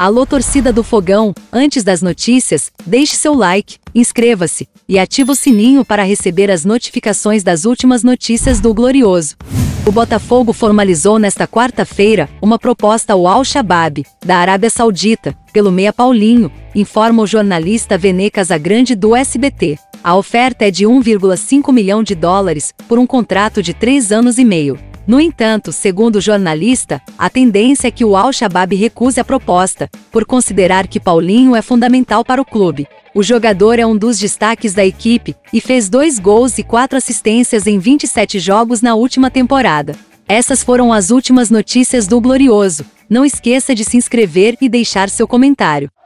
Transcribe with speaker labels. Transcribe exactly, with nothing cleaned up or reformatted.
Speaker 1: Alô, torcida do Fogão, antes das notícias, deixe seu like, inscreva-se e ative o sininho para receber as notificações das últimas notícias do Glorioso. O Botafogo formalizou nesta quarta-feira uma proposta ao Al-Shabaab, da Arábia Saudita, pelo meia Paulinho, informa o jornalista Vene Casagrande do S B T. A oferta é de um vírgula cinco milhão de dólares, por um contrato de três anos e meio. No entanto, segundo o jornalista, a tendência é que o Al-Shabaab recuse a proposta, por considerar que Paulinho é fundamental para o clube. O jogador é um dos destaques da equipe, e fez dois gols e quatro assistências em vinte e sete jogos na última temporada. Essas foram as últimas notícias do Glorioso. Não esqueça de se inscrever e deixar seu comentário.